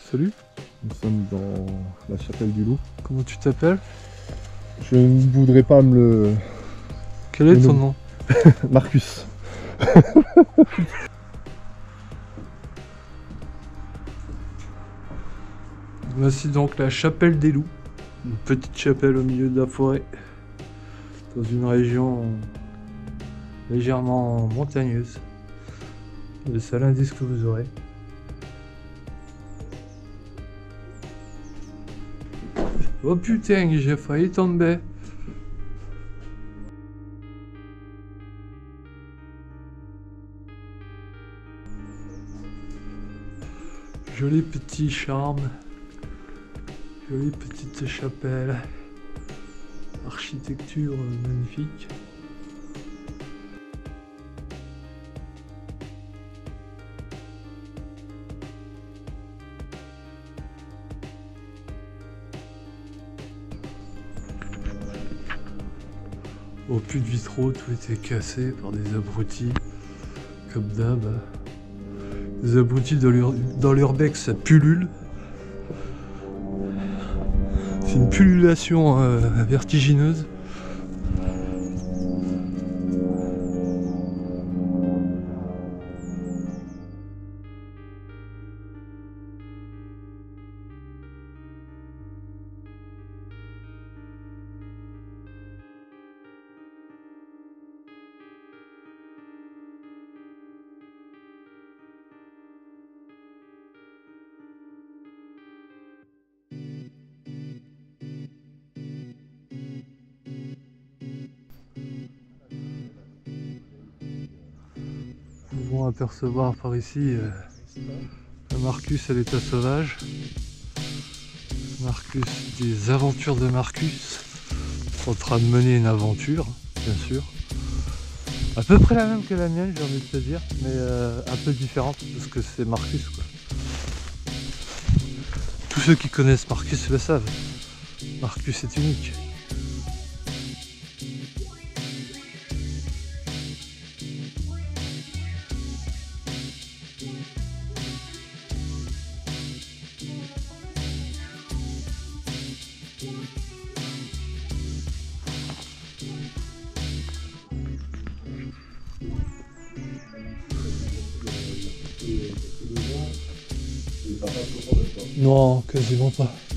Salut, Nous sommes dans la chapelle du Loup. comment tu t'appelles? Je ne voudrais pas me le... Quel est ton nom? Marcus. Voici donc la chapelle des loups. Une petite chapelle au milieu de la forêt. Dans une région légèrement montagneuse. Le seul indice que vous aurez. Oh putain, j'ai failli tomber. Joli petit charme. Jolie petite chapelle. Architecture magnifique. Au puits de vitraux, tout était cassé par des abrutis, comme d'hab. Des abrutis dans l'urbex, ça pullule. C'est une pullulation vertigineuse. Nous pouvons apercevoir par ici un Marcus à l'état sauvage. Marcus, des aventures de Marcus, en train de mener une aventure, bien sûr. À peu près la même que la mienne, j'ai envie de te dire, mais un peu différente, parce que c'est Marcus, quoi. Tous ceux qui connaissent Marcus le savent. Marcus est unique. Non, quasiment pas.